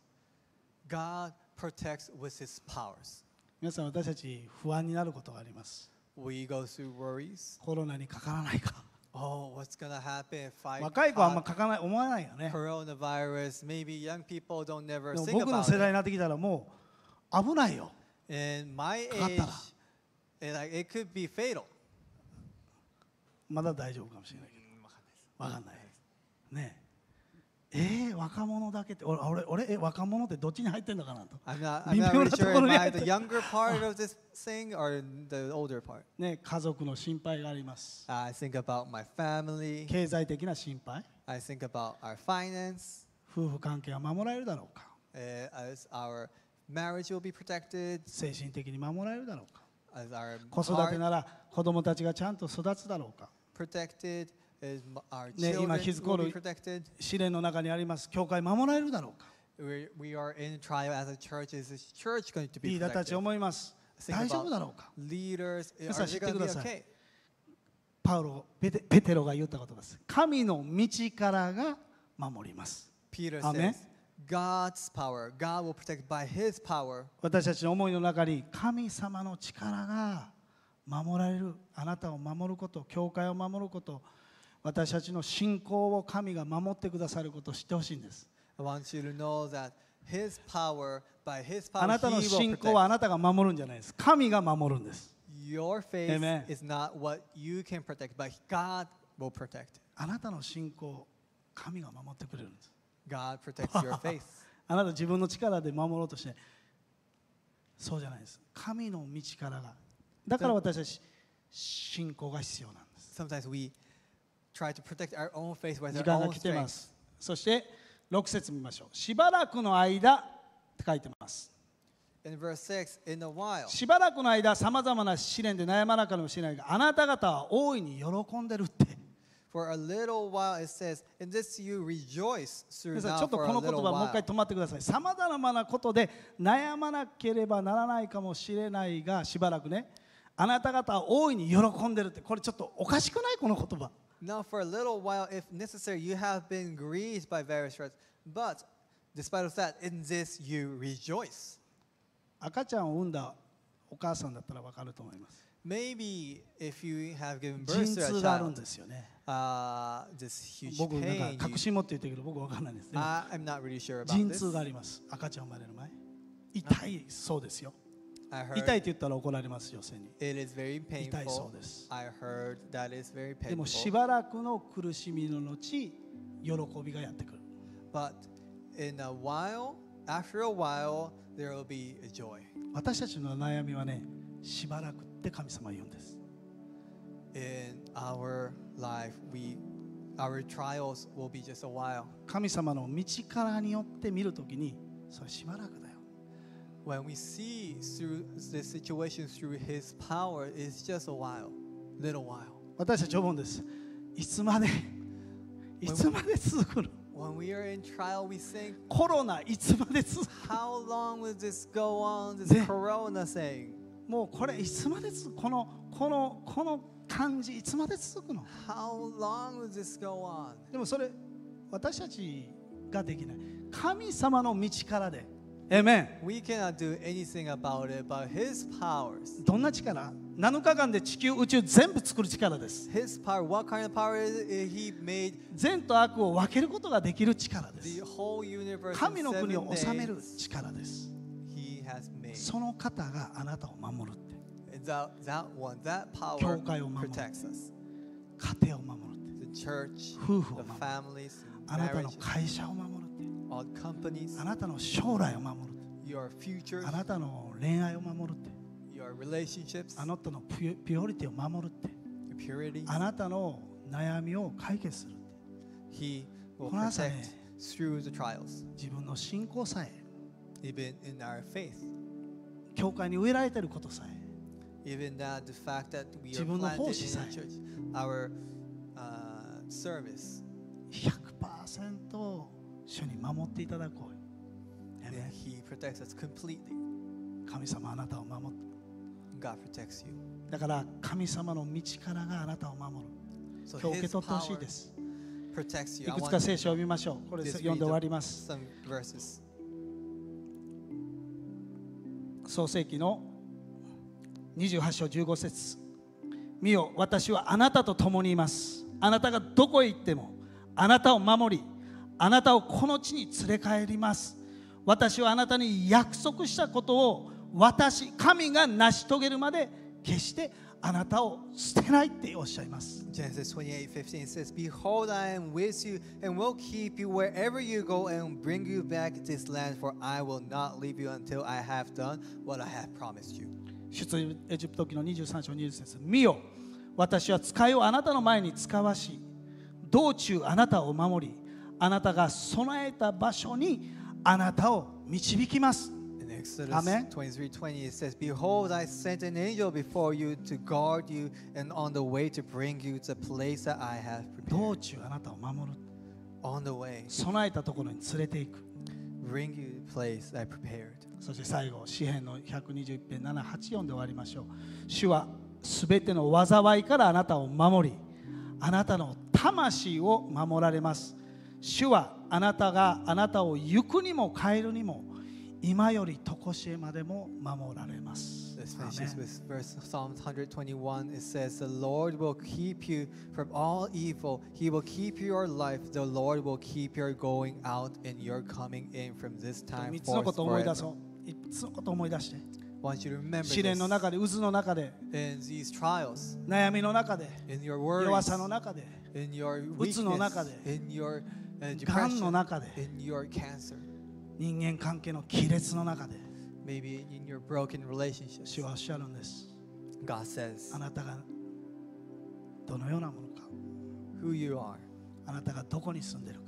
A: God protects with His powers.
B: 皆さん、私たち不安になることがあります。
A: We go through worries.
B: コロナにかからないか。
A: Oh, what's gonna happen if I
B: 若い子はあんま
A: caught
B: かかない思わないよね。
A: coronavirus? Maybe young people don't never
B: でも
A: think
B: 僕の
A: about
B: 世代
A: it.
B: になってきたらもう危ないよ。
A: In my
B: かかった
A: age,
B: ら
A: it, like, it could be fatal.
B: まだ大丈夫かもしれないけど。わかんない。ねえ。えー、若者だけって俺俺俺え若者ってどっちに入ってんのかなと。
A: I'm not, I'm
B: 微
A: not
B: 妙
A: really
B: なと
A: sure
B: ころ
A: am
B: に
A: I
B: 入って
A: the younger part of this thing or the older part.
B: ね、家族の心配があります。
A: I think about my family.
B: 経済的な心配、
A: I think about our finance.
B: 夫婦関係は守られるだろうか。
A: Uh, as our marriage will be protected.
B: 精神的に守られるだろうか。
A: As our
B: 子育て
A: heart
B: なら子供たちがちゃんと育つだろうか。
A: protected. Is m- our
B: ね、今
A: children
B: ヒズコー
A: will be
B: ル
A: protected.
B: 試練の中にあります教会守られるだろうか。
A: We we are in trial as a church. Is this church going to
B: リ
A: be
B: ーダーたち
A: protected?
B: 思います。
A: Think
B: 大丈夫
A: about
B: だろうか。
A: leaders. Are
B: 皆さん
A: they
B: 知って
A: going
B: く
A: to
B: だ
A: be
B: さい。
A: okay?
B: パウロペテペテロが言ったことです。神の道からが守ります。
A: Peter
B: Amen.
A: says, God's power. God will protect by His power.
B: 私たちの思いの中に神様の力が守られる、あなたを守ること、教会を守ること、私たちの信仰を神が守ってくださることを知ってほしいんです。
A: I want you to know that His power, by His
B: あ
A: power,
B: なたの
A: He will
B: 信仰は
A: protect.
B: あなたが守るんじゃないです。神が守るんです。
A: Your faith
B: Amen.
A: is not what you can protect, but God will protect.
B: あなたの信仰、神が守ってくれるんです。
A: God protects your faith.
B: あなた自分の力で守ろうとして、そうじゃないです。神の道からが。だから私たち、信仰が必要なんです。
A: Sometimes we try to protect our own faith with
B: 時
A: our
B: 間が
A: own
B: 来てま
A: strength.
B: す。 そしてろく節見ましょう。しばらくの間って書いてます。
A: In verse six, in a while.
B: しばらくの間さまざまな試練で悩まなかもしれないが、あなた方は大いに喜んでるって。
A: For a little while it says, in this you rejoice through
B: 皆さん
A: now
B: ちょっと
A: for
B: こ
A: a
B: の言
A: little
B: 葉もう一回
A: while.
B: 止まってください。さまざまなことで悩まなければならないかもしれないが、しばらくね、あなた方は大いに喜んでるって、これちょっとおかしくない？この言葉。
A: Now for a little while, if necessary, you have been grieved by various trials, but despite of that, in this you rejoice.
B: 赤ちゃんを産んだお母さんだったらわかると思います。
A: Maybe if you have given
B: 陣
A: birth to
B: 痛
A: a
B: があるん
A: child,
B: ですよね。
A: uh, this huge
B: 僕なん
A: pain,
B: か
A: you,
B: 確信持って言ってるけど僕わかんないです。でも
A: I, I'm not really sure about
B: 陣
A: this.
B: 痛があります。赤ちゃん生まれる前。痛いそうですよ。
A: I
B: 痛い
A: heard
B: って言ったら怒られます女性に。
A: it is very
B: 痛いそう
A: painful.
B: です。
A: I heard that is very
B: でも
A: painful.
B: しばらくの苦しみの後、喜びがやってくる。
A: But in a while, after a while, there will be a joy.
B: 私たちの悩みはね、しばらくって神様は言うんです。
A: In our life, we, our trials will be just a while.
B: 神様の道からによって見るときに、それしばらくだよ。
A: When we see through the situation through His power, it's just a while, little while.
B: 私たち思うんです。いつまで、いつまで続くの？
A: When we are in trial, we think,
B: コロナいつまで続く？
A: how long will this go on, this
B: Yeah.
A: corona thing?
B: もうこれいつまで続く？このこのこの感じいつまで続くの？
A: How long will this go on?
B: でもそれ私たちができない。神様の道からで。エメン。
A: We cannot do anything about it, but His powers.
B: どんな力？なのかかんで地球宇宙全部作る力です。
A: His power, what kind of power is it? He made
B: 善と悪を分けることができる力で
A: the
B: す。
A: whole universe
B: 神
A: in
B: の国
A: seven
B: を治める
A: days.
B: 力です。
A: He has made.
B: その方があなたを守るって。
A: That, that one, that power
B: 教会を守る。
A: protects us.
B: 家庭を守るって。
A: The church,
B: 夫婦を
A: the
B: 守る。
A: families,
B: あなたの
A: marriages,
B: 会社を守るって。
A: all companies,
B: あなたの将来を守るって。
A: your futures,
B: あなたの恋愛を守るって。
A: your relationships,
B: あなたのピュピュオリティを守るって。
A: your purity.
B: あなたの悩みを解決するって。
A: He will
B: この朝ね、
A: protect through the trials,
B: 自分の信仰さえ、
A: even in our faith.
B: 教会に植えられていることさえ、
A: Even that the fact that we are
B: 自分の
A: planted
B: 奉
A: in
B: 仕
A: a
B: さえ。
A: church, our uh, service,
B: ひゃくパーセント 主に守っていただこうよ。
A: and He protects us completely.
B: 神様あなたを守って。
A: God protects you.
B: だから神様の道からがあなたを守る。
A: So
B: 今日受け
A: His
B: 取ってほしい
A: power
B: です。
A: protects you.
B: い
A: I
B: くつ
A: want
B: か聖書を読みましょう。これ
A: Just
B: 読んで終わります。
A: some verses.
B: 創世記のにじゅうはち章じゅうご節。見よ、私はあなたと共にいます。あなたがどこへ行ってもあなたを守り、あなたをこの地に連れ帰ります。私はあなたに約束したことを私、神が成し遂げるまで決してあなたを捨てないっておっしゃいます。
A: Genesis twenty-eight fifteen says, Behold, I am with you and will keep you wherever you go and bring you back to this land, for I will not leave you until I have done what I have promised you.
B: 出エジプト記のにじゅうさん章にじゅう節。見よ、私は使いをあなたの前に使わし、道中あなたを守り、あなたが備えた場所にあなたを導きます。
A: In Exodus
B: Amen.
A: twenty-three twenty, it says, Behold, I sent an angel before you to guard you and on the way to bring you to the place that I have
B: 道
A: prepared.
B: 中あなたを守る。
A: On the way,
B: 備えたところに連れていく。
A: bring you to the place I prepared.
B: そして最後、詩編のひゃくにじゅういち編なな、はち読んで終わりましょう。主はすべての災いからあなたを守り、あなたの魂を守られます。主はあなたがあなたを行くにも帰るにも今より常しえまでも守られます。
A: This
B: アー
A: finishes
B: メン
A: with verse Psalm one twenty-one. It says, The Lord will keep you from all evil. He will keep your life. The Lord will keep your going out and your coming in from this time
B: 三つのこ
A: forth
B: とを思い出
A: forever.
B: そう。三つのことを思い出して。
A: I want you to remember
B: 試練の
A: this
B: 中で、渦の中で、
A: in these trials,
B: 悩みの中で、
A: in your
B: 弱
A: worries,
B: さの中で、
A: in your
B: 鬱の中
A: weakness,
B: で、
A: in your uh,
B: がんの
A: depression,
B: 中で、
A: in your cancer,
B: 人間関係の亀裂の中で、
A: maybe in your broken relationships.
B: 主はおっしゃるんです。
A: God says
B: あなたがどのようなものか、
A: who you are,
B: あなたがどこに住んでいるか、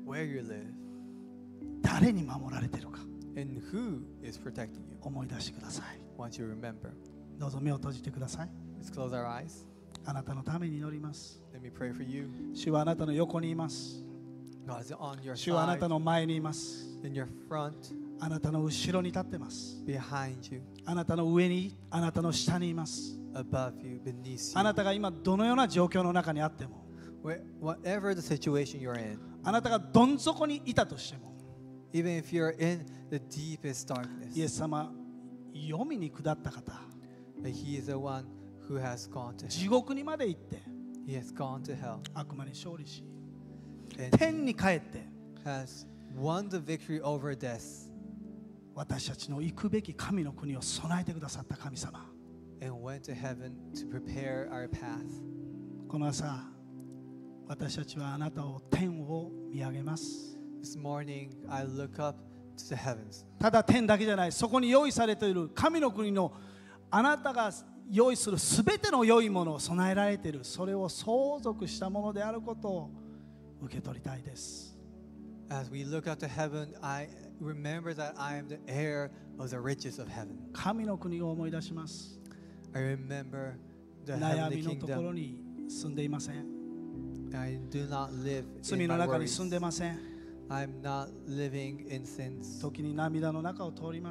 A: where you live,
B: 誰に守られているか
A: and who is protecting you.
B: 思い出してください。
A: Want you to remember.
B: どうぞ目を閉じてください。
A: Let's close our eyes.
B: あなたのために祈ります。
A: Let me pray for you.
B: 主はあなたの横にいます。
A: God is on your
B: 主はあな
A: side,
B: たの前にいます。
A: in your front,
B: あなたの後ろに立ってます。
A: behind you,
B: あなたの上に、あなたの下にいます。
A: above you, beneath
B: あ
A: you.
B: なたが今どのような状況の中にあっても、
A: Where, whatever the situation you're in,
B: あなたがどん底にいたとしても、
A: even if you're in the deepest darkness,
B: イエス様、黄泉に下った方、
A: that He is the one who has gone to
B: 地
A: hell.
B: 獄にまで行って
A: He has gone to hell
B: 悪魔に勝利し、
A: and
B: 天に帰って
A: has won the victory over death
B: 私たちの行くべき神の国を備えてくださった神様、
A: and went to heaven to prepare our path.
B: この朝私たちはあなたを天を見上げます。
A: This morning, I look up to the heavens.
B: ただ天だけじゃない、そこに用意されている神の国のあなたが用意するすべての良いものを備えられている、それを相続したものであることを受け取りたいです。
A: As we look up to heaven, I remember that I am the heir of the riches of heaven.
B: 神の国を思い出します。
A: I remember the
B: 悩
A: heavenly
B: みのところ
A: kingdom.
B: に住んでいません。
A: I do not live
B: 罪
A: in
B: の
A: my
B: 中に
A: worries.
B: 住んでません。
A: I'm not living in sins.
B: 時に涙の中を通ります。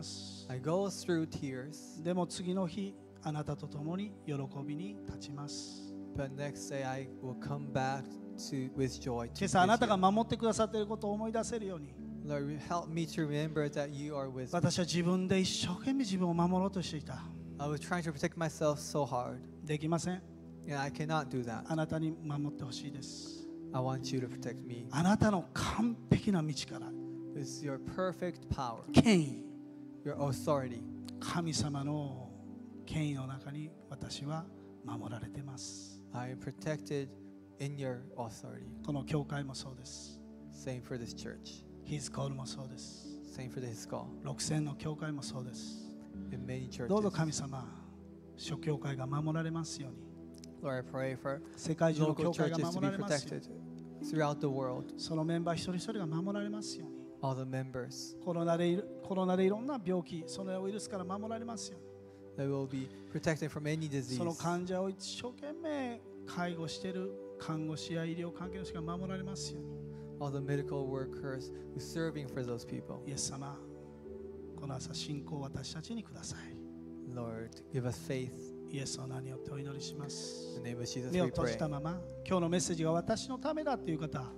A: I go through tears,
B: でも次の日、あなたと共に喜びに立ちます。
A: but next day I will come back to with joy.
B: 今
A: To
B: 朝あなた
A: with
B: が
A: you.
B: 守ってくださっていることを思い出せるように、
A: Lord, help me to remember that you are with me.
B: 私は自分で一生懸命自分を守ろうとしていた。
A: I was trying to protect myself so hard,
B: できません。
A: and I cannot do that.
B: あなたに守ってほしいです。
A: I want you to protect me.
B: あなたの完璧な道から
A: It's your perfect power,
B: 権威、
A: your authority.
B: 神様の権威の中に私は守られています。
A: I am protected in your authority.
B: この教会もそうです。
A: Same for this church.
B: ヒズコールもそうです。
A: Same for the Hiskal.
B: ろくせんの教会もそうです。
A: In many churches.
B: どうぞ神様、諸教会が守られますように、
A: Lord, I pray for
B: 世界中の
A: local
B: 教会が
A: churches to
B: 守
A: be
B: られますよう
A: protected
B: に、
A: throughout the world.
B: そのメンバー一人一人が守られますように、
A: All the members
B: コロナでいるコロナでいろんな病気、そのウイルスから守られますように、
A: that will be protected from any disease.
B: その患者を一生懸命介護している看護師や医療関係の人が守られますように、
A: All the medical workers who are serving for those people.
B: イエス様、この朝信仰を私たちにください。
A: Lord, give us faith.
B: イエスの名によってお祈りします。
A: In the name of Jesus,
B: 目を
A: we
B: 閉じ
A: pray.
B: たまま、今日のメッセージが私のためだという方、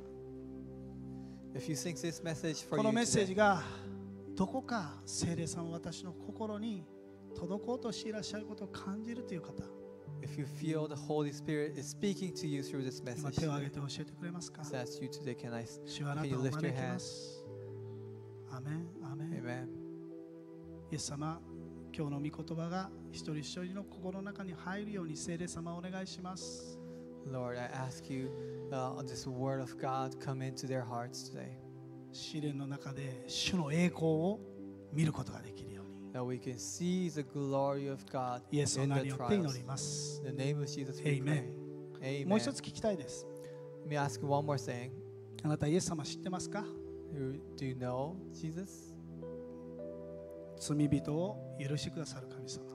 A: If you think this message for
B: こ
A: you
B: のメッセージ
A: today,
B: がどこか聖霊さんは私の心に届こうとしていらっしゃることを感じるという方、
A: if you feel the Holy Spirit is speaking to you through this
B: 今
A: message,
B: 手を挙げて教えてくれますか。
A: just ask you today, can I?
B: 主はあな
A: Can
B: た
A: you
B: を
A: lift
B: 招
A: your
B: きま
A: hand?
B: す。アメン、アメン。
A: Amen.
B: イエス様、今日の御言葉が一人一人の心の中に入るように聖霊様お願いします。
A: Lord, I ask you, uh, this word of God come into their hearts today,
B: 試練の中で主の栄光を見ることができるように、
A: that we can see the glory of God
B: イエスの
A: in
B: 名
A: the
B: によって祈
A: trials.
B: ります。
A: In the name of Jesus, we
B: Amen.
A: pray.
B: もう一
A: Amen.
B: つ聞きたいです。
A: Let me ask you one more thing.
B: あなたイエス様知ってますか。
A: You- Do you know Jesus?
B: 罪人を許してくださる神様。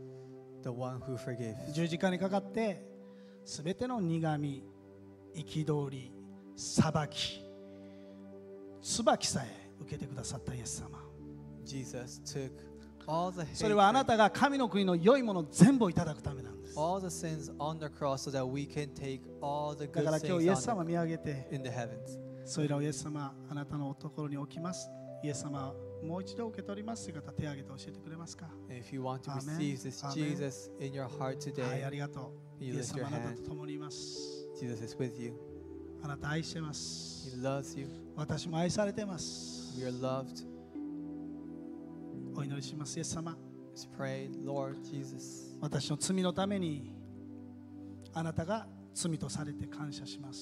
A: The one who forgives.
B: 十字架にかかってすべての苦み、憤り、裁き、椿さえ受けてくださったイエス様。
A: Jesus took all the
B: それはあな
A: hatred,
B: たが神の国の良いもの全部をいただくためなんです。
A: all the sins on the cross so that we can take all the
B: だ
A: good
B: から今日イエ
A: things
B: ス様
A: on
B: 見上げて、
A: the, in the heavens.
B: それらをイエス様あなたのところに置きます。イエス様もう一度受け取りますという方、手を挙げて教えてくれますか。
A: And if you want to
B: Amen.
A: receive this
B: Amen.
A: Jesus in your heart
B: はい、
A: today,
B: ありがとう。
A: you
B: イエス
A: lift
B: 様
A: your
B: あなた
A: hand.
B: と共にいます。
A: Jesus is with you.
B: あなた愛してます。
A: He loves you.
B: 私も愛されてます。
A: We are loved.
B: お祈りします。イエス様、
A: Let's pray, Lord Jesus.
B: 私の罪のためにあなたが罪とされて感謝します。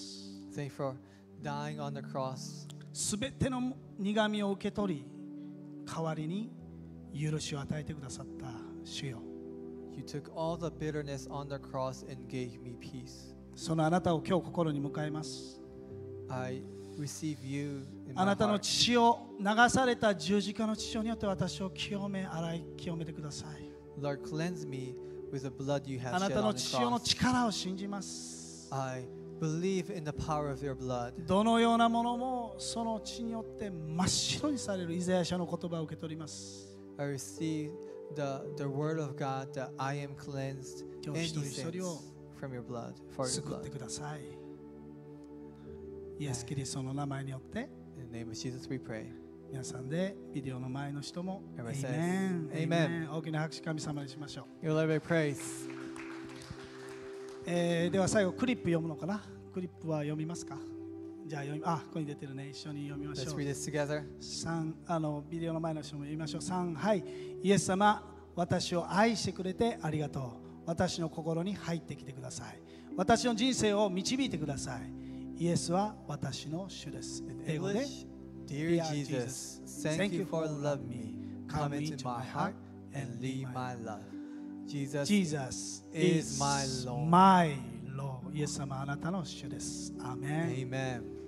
A: Thank you for dying on the cross.
B: すべての苦みを受け取り、代わりに許しを与えてくださった主よ。
A: You took all the bitterness on the cross and gave me peace.
B: そのあなたを今日心に迎えます。
A: I receive you in
B: あ
A: my
B: なたの
A: heart.
B: 血を流された十字架の血潮によって私を清め洗い清めてください。
A: Lord, cleanse me with the blood you
B: あ
A: have
B: な
A: shed
B: たの
A: on the
B: 血潮の
A: cross.
B: 力を信じます。
A: I believe in the power of your blood.
B: どのようなものもその血によって真っ白にされるイザヤ書の言葉を受け取ります。
A: I receive the, the word of God that I am cleansed
B: 今日
A: any
B: 一人一
A: sins
B: 人を
A: from your blood, for your
B: 救っ
A: blood.
B: てください。イエス・キリストの名前によって
A: In the name of Jesus we pray.
B: 皆さんでビデオの前の人も
A: Everybody says,
B: エイメン
A: Amen.
B: エイメン大きな拍手神様にしましょう。
A: Your Lord, praise.
B: えーでは最後クリップ読むのかな。クリップは読みますか。じゃあ読みあここに出てるね。一緒に読みまし
A: Let's
B: ょう。
A: read this together.
B: 三あのビデオの前の人も読みましょう。三はいイエス様私を愛してくれてありがとう。私の心に入ってきてください。私の人生を導いてください。イエスは私の主です。
A: In
B: 英語で
A: English, Dear Jesus, thank you for loving me. Come into my heart and lead my life. Jesus
B: Jesus
A: is my Lord.
B: my Lord イエス様あなたの主です。アーメン。
A: Amen.